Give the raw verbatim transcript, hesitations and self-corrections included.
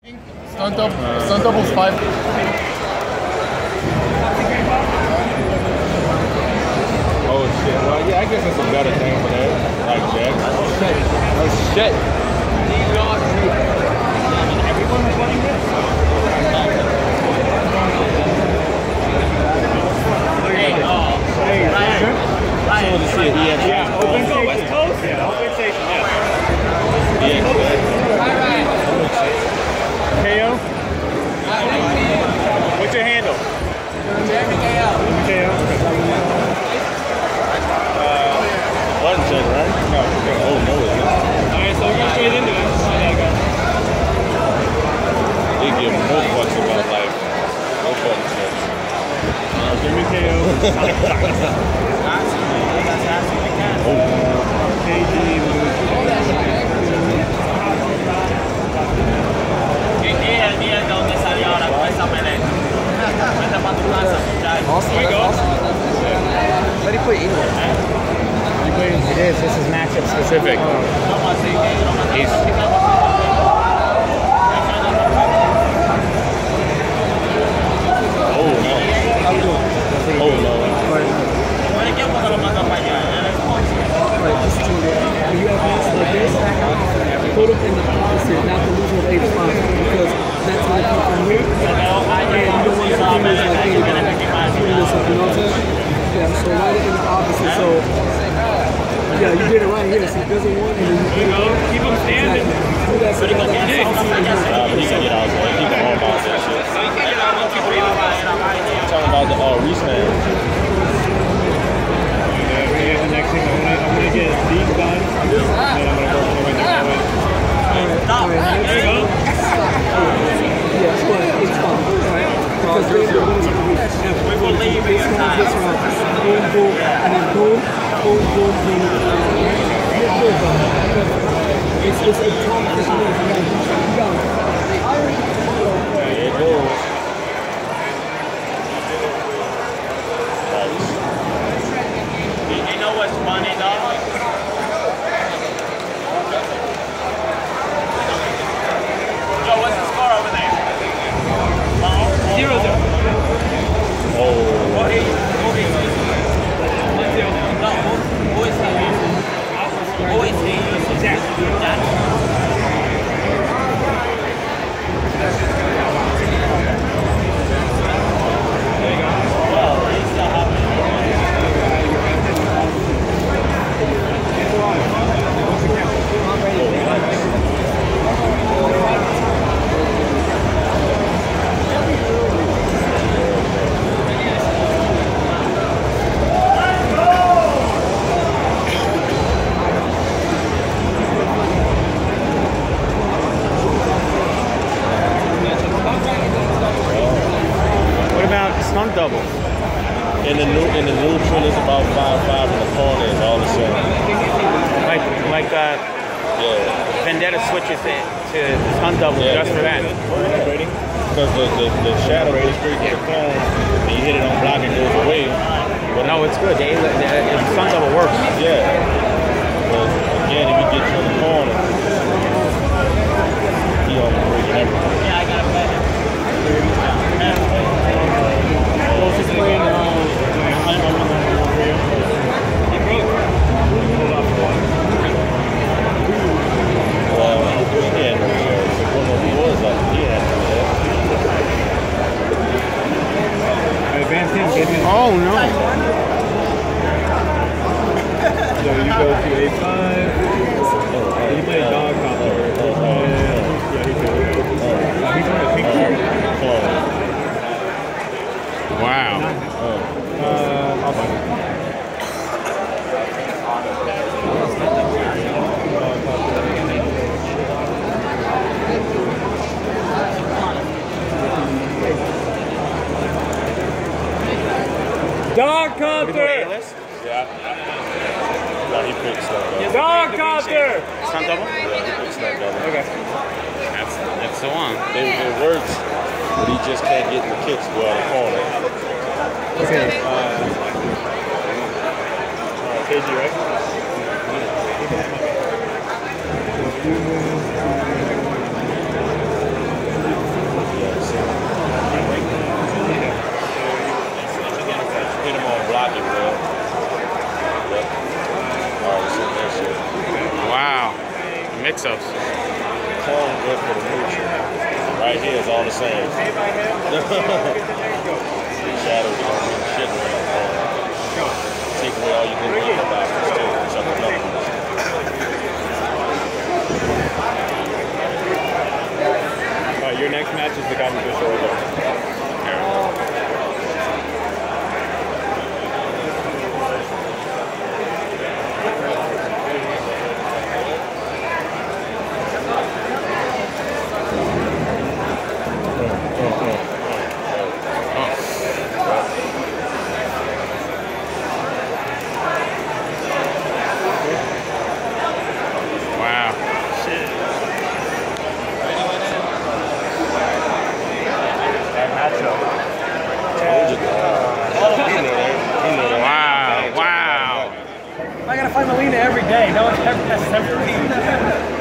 Stunt double, uh, stunt double's five. Oh shit! Well, yeah, I guess it's a better thing for that, like Jack. Oh shit! Oh shit! Everyone was running this. Hey, oh, hey, Ryan. Ryan. So to see it, yeah, yeah, open station. West Coast. Yeah, open station. Yeah. Yeah. K O. What's your handle? Jeremy K O. K O. Uh, button check, right? No. Oh no, it's not. All right, so we're going straight into it. They give no fucks about life. No button checks. Uh, Jeremy K O. Oh. K G. ¿Qué es el día donde salió ahora con esa pelea? Vete para tu casa, muchachos. Awesome. That's awesome. What do you put in it? It is. This is matchup specific. He's, oh no. Oh no. Put them in the opposite, not the loser of eight spot, because that's when it comes from here. And you don't want the fingers like anybody doing this, you know what I'm saying? Yeah, so write it in the opposite. So, yeah, you did it right here. So there's a one, and then you put it on. Keep them standing. Do that so that way. Nah, but he can get out there. He can all about that shit. I'm talking about the uh, re-snap. Yeah, the next thing I'm gonna, I'm gonna get these done, and then I'm gonna go all the way down the way. Stop. There you go. Yeah, it's fine. It's fine. Right? Because then the winners of the week. We will leave it in time. Boom, boom, and then boom, boom, boom, boom. It's it's a tough situation. You got it. There it goes. You know what's funny though? Joe, what's the score over there? Zero zero. Oh. Who is No, who is he? Who is he? Jack. Jack. Stunt double. In the new in the neutral is about five five in the corner is all the same. Like like uh Yeah. Vendetta switches it to stunt double Yeah, just for that. Because the, the, the shadow goes straight to the cone and you hit it on block and goes away. But no, it's good. They, they, the stunt double works. Yeah. But again, if you get you in the corner, he on the break and everything. Yeah, I got a bet. Just playing uh, Well, yeah, one of the boys like he had oh no. So you go to A five. You play a dog copper. Yeah, he did. He's on a pink shirt. Wow. Uh, I'll find it. Dog Copter! Yeah. No, he picked stuff. Dog Copter! Stunt double? Yeah, he picked stuff double. Okay. That's, that's the one. It, it works, but he just can't get in the kicks to go out the corner. Okay. Uh, uh, K G, right? idea is all the same. Shadows don't mean shit around. Take away all you can think about it. Still, something else. Uh, your next match is the guy who just showed up. I gotta find Melina every day. No one ever has separate.